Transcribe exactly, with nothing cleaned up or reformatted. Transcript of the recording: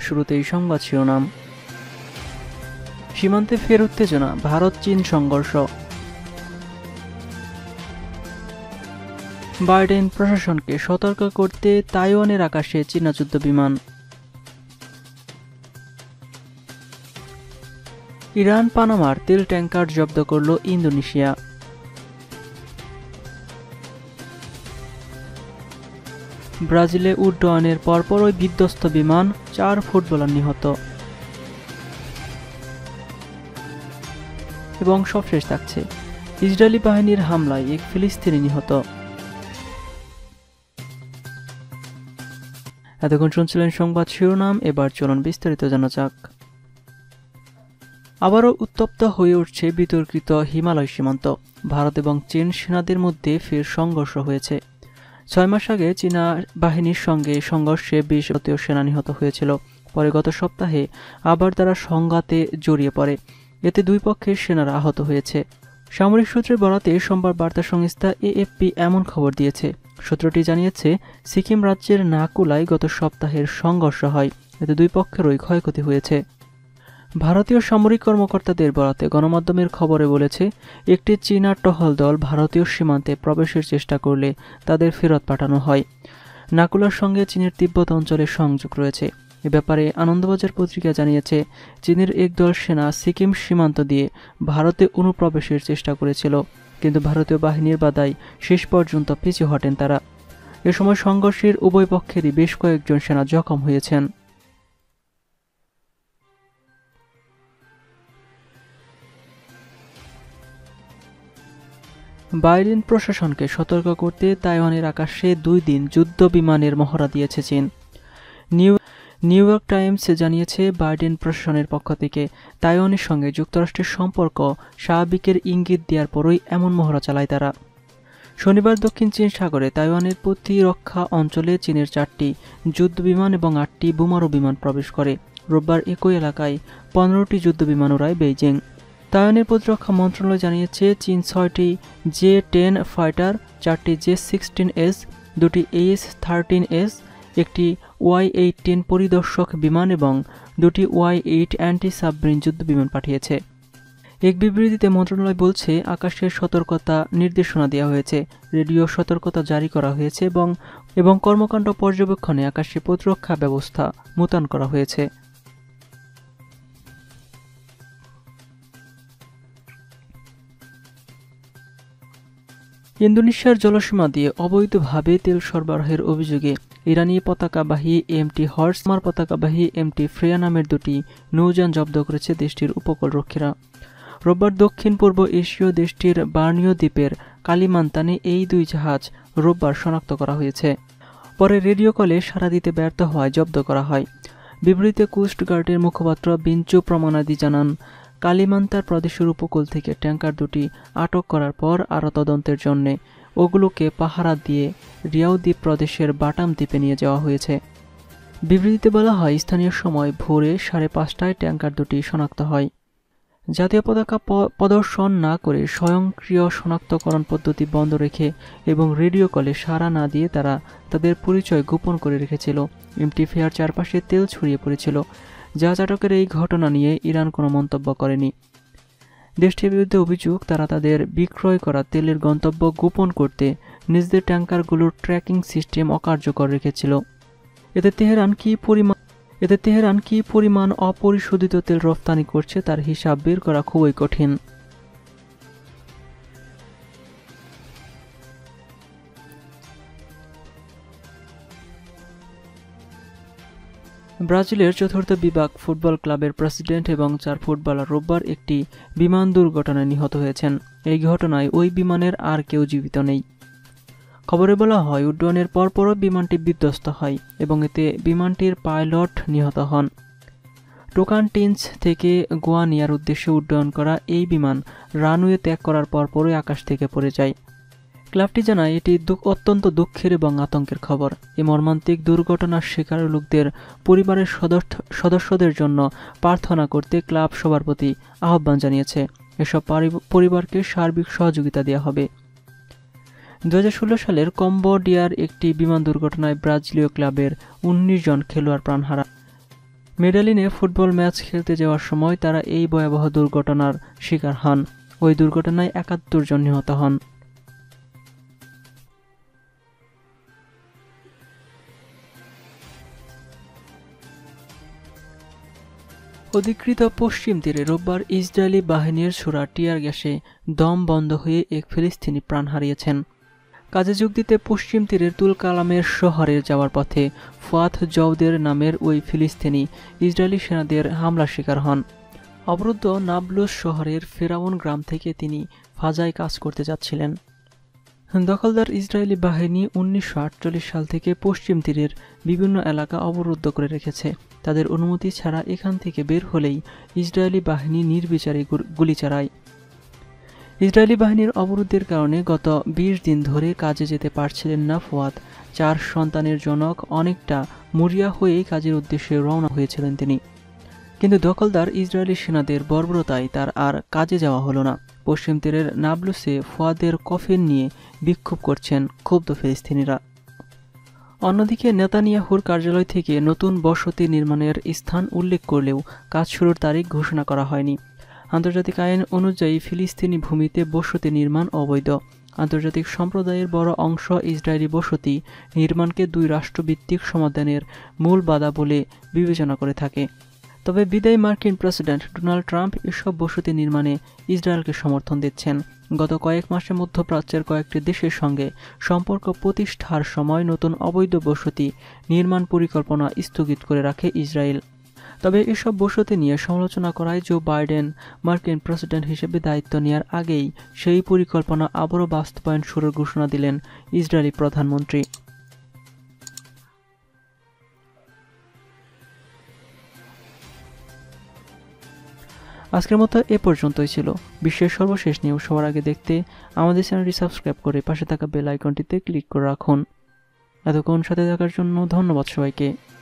শুরুতেই সংবাদ শিরোনাম। সীমান্তে ফের উত্তেজনা, ভারত চীন সংঘর্ষ। বাইডেন প্রশাসনকে সতর্ক করতে তাইওয়ানের আকাশে চীনা যুদ্ধ বিমান। ইরান পানামার তেল ট্যাঙ্কার জব্দ করল ইন্দোনেশিয়া। ব্রাজিলে উড্ডয়নের পরপরই বিধ্বস্ত বিমান, চার ফুটবলার নিহত। এবং সবশেষ থাকছে, ইসরায়েলি বাহিনীর হামলায় এক ফিলিস্তিনি নিহত। এতক্ষণ শুনছিলেন সংবাদ শিরোনাম, এবার চলুন বিস্তারিত জানা যাক। আবারও উত্তপ্ত হয়ে উঠছে বিতর্কিত হিমালয় সীমান্ত। ভারত এবং চীন সেনাদের মধ্যে ফের সংঘর্ষ হয়েছে। ছয় মাস আগে চীনা বাহিনীর সঙ্গে সংঘর্ষে বিশ ভারতীয় সেনা নিহত হয়েছিল। পরে গত সপ্তাহে আবার তারা সংঘাতে জড়িয়ে পড়ে। এতে দুই পক্ষের সেনারা আহত হয়েছে। সামরিক সূত্রের বরাতে সোমবার বার্তা সংস্থা এএফপি এমন খবর দিয়েছে। সূত্রটি জানিয়েছে, সিকিম রাজ্যের নাকুলায় গত সপ্তাহের সংঘর্ষ হয়। এতে দুই পক্ষেরই ক্ষয়ক্ষতি হয়েছে। ভারতীয় সামরিক কর্মকর্তাদের বরাতে গণমাধ্যমের খবরে বলেছে, একটি চীনা টহল দল ভারতীয় সীমান্তে প্রবেশের চেষ্টা করলে তাদের ফেরত পাঠানো হয়। নাকুলার সঙ্গে চীনের তিব্বত অঞ্চলে সংযোগ রয়েছে। এ ব্যাপারে আনন্দবাজার পত্রিকা জানিয়েছে, চীনের একদল সেনা সিকিম সীমান্ত দিয়ে ভারতে অনুপ্রবেশের চেষ্টা করেছিল, কিন্তু ভারতীয় বাহিনীর বাধায় শেষ পর্যন্ত পিছু হটেন তারা। এ সময় সংঘর্ষের উভয় পক্ষেরই বেশ কয়েকজন সেনা জখম হয়েছেন। বাইডেন প্রশাসনকে সতর্ক করতে তাইওয়ানের আকাশে দুই দিন যুদ্ধ বিমানের মহড়া দিয়েছে চীন। নিউ নিউ ইয়র্ক টাইমস জানিয়েছে, বাইডেন প্রশাসনের পক্ষ থেকে তাইওয়ানের সঙ্গে যুক্তরাষ্ট্রের সম্পর্ক স্বাভাবিকের ইঙ্গিত দেওয়ার পরই এমন মহড়া চালায় তারা। শনিবার দক্ষিণ চীন সাগরে তাইওয়ানের প্রতিরক্ষা অঞ্চলে চীনের চারটি যুদ্ধ বিমান এবং আটটি বোমারু বিমান প্রবেশ করে। রোববার একই এলাকায় পনেরোটি যুদ্ধ বিমান উড়ায় বেইজিং। তাইওয়ানের প্রতিরক্ষা মন্ত্রণালয় জানিয়েছে, চীন ছয়টি জে টেন ফাইটার, চারটি জে সিক্সটিন এস, দুটি এইচ থার্টিন এস, একটি ওয়াই এইটিন পরিদর্শক বিমান এবং দুটি ওয়াই এইট অ্যান্টি সাবমেরিন যুদ্ধ বিমান পাঠিয়েছে। এক বিবৃতিতে মন্ত্রণালয় বলছে, আকাশের সতর্কতা নির্দেশনা দেওয়া হয়েছে, রেডিও সতর্কতা জারি করা হয়েছে এবং এবং কর্মকাণ্ড পর্যবেক্ষণে আকাশে প্রতিরক্ষা ব্যবস্থা মোতায়েন করা হয়েছে। ইন্দোনেশিয়ার জলসীমা দিয়ে অবৈধভাবে তেল সরবরাহের অভিযোগে ইরানি পতাকাবাহী এমটি হর্স মার পতাকাবাহী এমটি ফ্রেয়া নামের দুটি নৌযান জব্দ করেছে দেশটির উপকূলরক্ষীরা। রোববার দক্ষিণ পূর্ব এশীয় দেশটির বার্নিও দ্বীপের কালিমান্তানে এই দুই জাহাজ রোববার শনাক্ত করা হয়েছে। পরে রেডিও কলে সাড়া দিতে ব্যর্থ হওয়ায় জব্দ করা হয়। বিবৃতিতে কোস্টগার্ডের মুখপাত্র বিঞ্চু প্রমাণাদি জানান, কালিমান্তার প্রদেশের উপকূল থেকে ট্যাঙ্কার দুটি আটক করার পর আরও তদন্তের জন্য ওগুলোকে পাহারা দিয়ে রিয়াও দ্বীপ প্রদেশের বাটাম দ্বীপে নিয়ে যাওয়া হয়েছে। বিবৃতিতে বলা হয়, স্থানীয় সময় ভোরে সাড়ে পাঁচটায় ট্যাঙ্কার দুটি শনাক্ত হয়। জাতীয় পতাকা প্রদর্শন না করে স্বয়ংক্রিয় শনাক্তকরণ পদ্ধতি বন্ধ রেখে এবং রেডিও কলে সাড়া না দিয়ে তারা তাদের পরিচয় গোপন করে রেখেছিল। এমটি ফেয়ার চারপাশে তেল ছড়িয়ে পড়েছিল। জাহাজ আটকের এই ঘটনা নিয়ে ইরান কোনো মন্তব্য করেনি। দেশটির বিরুদ্ধে অভিযোগ, তারা তাদের বিক্রয় করা তেলের গন্তব্য গোপন করতে নিজেদের ট্যাঙ্কারগুলোর ট্র্যাকিং সিস্টেম অকার্যকর রেখেছিল। এতে তেহরান কি পরিমাণ এতে তেহরান কি পরিমাণ অপরিশোধিত তেল রফতানি করছে তার হিসাব বের করা খুবই কঠিন। ব্রাজিলের চতুর্থ বিভাগ ফুটবল ক্লাবের প্রেসিডেন্ট এবং চার ফুটবলার রোববার একটি বিমান দুর্ঘটনায় নিহত হয়েছেন। এই ঘটনায় ওই বিমানের আর কেউ জীবিত নেই। খবরে বলা হয়, উড্ডয়নের পরপরও বিমানটি বিধ্বস্ত হয় এবং এতে বিমানটির পাইলট নিহত হন। টোকান্টিন্স থেকে গোয়া নেয়ার উদ্দেশ্যে উড্ডয়ন করা এই বিমান রানওয়ে ত্যাগ করার পরপরই আকাশ থেকে পড়ে যায়। ক্লাবটি জানায়, এটি অত্যন্ত দুঃখের এবং আতঙ্কের খবর। এই মর্মান্তিক দুর্ঘটনার শিকার লোকদের পরিবারের সদস্যদের জন্য প্রার্থনা করতে ক্লাব সবার প্রতি আহ্বান জানিয়েছে। এসব পরিবারকে সার্বিক সহযোগিতা দেওয়া হবে। দু হাজার ষোলো সালের কম্বোডিয়ার একটি বিমান দুর্ঘটনায় ব্রাজিলীয় ক্লাবের উনিশ জন খেলোয়াড় প্রাণ হারান। মেডেলিনে ফুটবল ম্যাচ খেলতে যাওয়ার সময় তারা এই ভয়াবহ দুর্ঘটনার শিকার হন। ওই দুর্ঘটনায় একাত্তর জন নিহত হন। অধিকৃত পশ্চিম তীরে রোববার ইসরায়েলি বাহিনীর ছোড়া টিয়ার গ্যাসে দম বন্ধ হয়ে এক ফিলিস্তিনি প্রাণ হারিয়েছেন। কাজে যোগ দিতে পশ্চিম তীরের তুল কালামের শহরে যাওয়ার পথে ফুয়াদ জওদের নামের ওই ফিলিস্তিনি ইসরায়েলি সেনাদের হামলার শিকার হন। অবরুদ্ধ নাবলুস শহরের ফেরাউন গ্রাম থেকে তিনি ফাজায় কাজ করতে যাচ্ছিলেন। দখলদার ইসরায়েলি বাহিনী উনিশশো আটচল্লিশ সাল থেকে পশ্চিম তীরের বিভিন্ন এলাকা অবরুদ্ধ করে রেখেছে। তাদের অনুমতি ছাড়া এখান থেকে বের হলেই ইসরায়েলি বাহিনী নির্বিচারে গুলি চালায়। ইসরায়েলি বাহিনীর অবরোধের কারণে গত বিশ দিন ধরে কাজে যেতে পারছিলেন না ফুয়াদ। চার সন্তানের জনক অনেকটা মরিয়া হয়েই কাজের উদ্দেশ্যে রওনা হয়েছিলেন তিনি। কিন্তু দখলদার ইসরায়েলি সেনাদের বর্বরতায় তার আর কাজে যাওয়া হলো না। পশ্চিম তীরের নাবলুসে ফুয়াদের কফিন নিয়ে বিক্ষোভ করছেন ক্ষুব্ধ ফিলিস্তিনিরা। অন্যদিকে নেতানিয়াহুর কার্যালয় থেকে নতুন বসতি নির্মাণের স্থান উল্লেখ করলেও কাজ শুরুর তারিখ ঘোষণা করা হয়নি। আন্তর্জাতিক আইন অনুযায়ী ফিলিস্তিনি ভূমিতে বসতি নির্মাণ অবৈধ। আন্তর্জাতিক সম্প্রদায়ের বড় অংশ ইসরায়েলি বসতি নির্মাণকে দুই রাষ্ট্রভিত্তিক সমাধানের মূল বাধা বলে বিবেচনা করে থাকে। তবে বিদায়ী মার্কিন প্রেসিডেন্ট ডোনাল্ড ট্রাম্প এসব বসতি নির্মাণে ইসরায়েলকে সমর্থন দিচ্ছেন। গত কয়েক মাসে মধ্যপ্রাচ্যের কয়েকটি দেশের সঙ্গে সম্পর্ক প্রতিষ্ঠার সময় নতুন অবৈধ বসতি নির্মাণ পরিকল্পনা স্থগিত করে রাখে ইসরায়েল। তবে এসব বসতি নিয়ে সমালোচনা করায় জো বাইডেন মার্কিন প্রেসিডেন্ট হিসেবে দায়িত্ব নেওয়ার আগেই সেই পরিকল্পনা আবারও বাস্তবায়ন শুরুর ঘোষণা দিলেন ইসরায়েলি প্রধানমন্ত্রী। আজকের মতো এ পর্যন্তই ছিল। বিশ্বের সর্বশেষ নিউজ সবার আগে দেখতে আমাদের চ্যানেলটি সাবস্ক্রাইব করে পাশে থাকা বেল আইকনটিতে ক্লিক করে রাখুন। এতক্ষণ সাথে থাকার জন্য ধন্যবাদ সবাইকে।